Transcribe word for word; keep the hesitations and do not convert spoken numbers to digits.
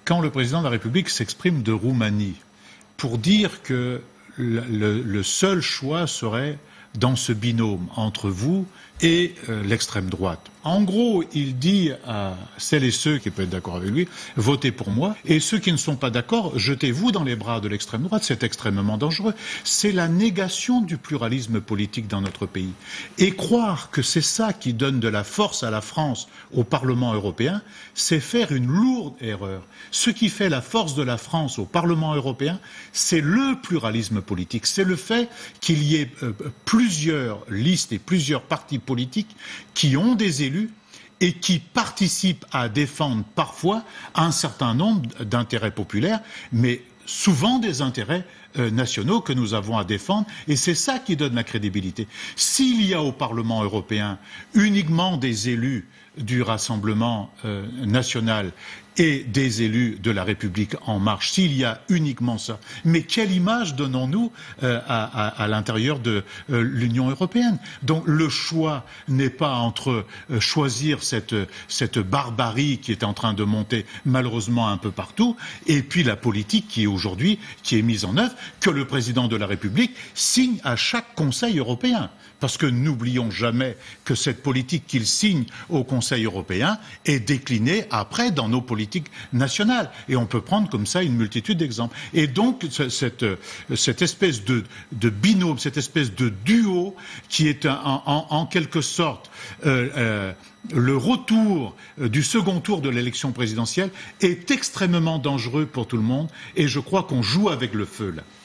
quand le président de la République s'exprime de Roumanie pour dire que le, le, le seul choix serait dans ce binôme entre vous et euh, l'extrême droite. En gros, il dit à celles et ceux qui peuvent être d'accord avec lui, votez pour moi, et ceux qui ne sont pas d'accord, jetez-vous dans les bras de l'extrême droite. C'est extrêmement dangereux. C'est la négation du pluralisme politique dans notre pays. Et croire que c'est ça qui donne de la force à la France au Parlement européen, c'est faire une lourde erreur. Ce qui fait la force de la France au Parlement européen, c'est le pluralisme politique. C'est le fait qu'il y ait euh, plusieurs listes et plusieurs partis politiques qui ont des élus et qui participent à défendre parfois un certain nombre d'intérêts populaires, mais souvent des intérêts euh, nationaux que nous avons à défendre, et c'est ça qui donne la crédibilité. S'il y a au Parlement européen uniquement des élus du Rassemblement euh, national et des élus de la République en marche, s'il y a uniquement ça, mais quelle image donnons-nous euh, à, à, à l'intérieur de euh, l'Union européenne? Donc le choix n'est pas entre euh, choisir cette, cette barbarie qui est en train de monter malheureusement un peu partout, et puis la politique qui est aujourd'hui, qui est mise en œuvre, que le président de la République signe à chaque Conseil européen. Parce que n'oublions jamais que cette politique qu'il signe au Conseil européen est déclinée après dans nos politiques nationales. Et on peut prendre comme ça une multitude d'exemples. Et donc, cette, cette espèce de, de binôme, cette espèce de duo qui est en, en, en quelque sorte euh, euh, le retour du second tour de l'élection présidentielle est extrêmement dangereux pour tout le monde. Et je crois qu'on joue avec le feu là.